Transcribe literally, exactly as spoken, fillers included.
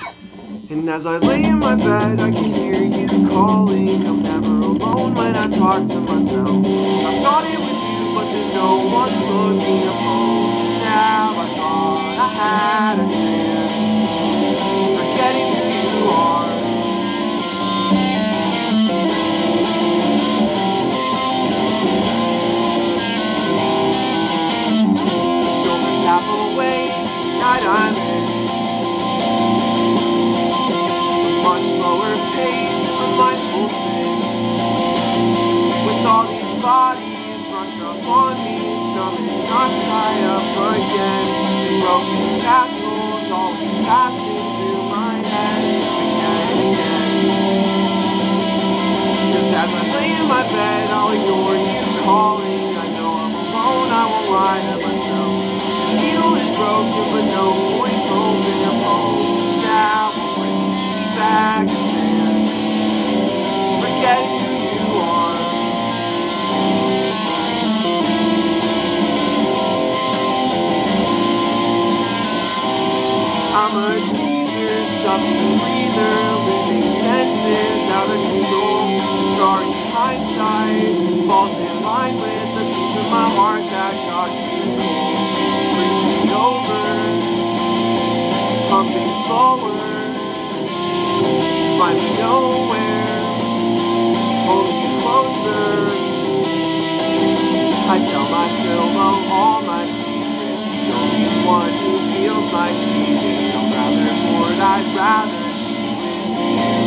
And as I lay in my bed, I can hear you calling. I'm never alone when I talk to myself. I thought it was you, but there's no one looking to hold me sad. I thought I had a chance, forgetting who you are. The shoulder tap away, tonight I'm in. Much slower pace, a mindful sin. With all these bodies brushed up on me, stomach knots high up again. Broken castles always passing through my head again and again. Cause as I lay in my bed, I'll ignore you calling. I know I'm alone, I won't lie to myself. The needle is broken, but no point hoping a hope stab will bring me back a chance, forget who you are. I'm a teaser, stuffy breather, losing senses, out of control. Sorry, hindsight falls in line with the piece of my heart that got too cold. Bruising over, pumping slower, find me nowhere, holding you closer. I tell my pillow all my secrets, the only one who feels my seething. I'm rather bored, I'd rather be with you.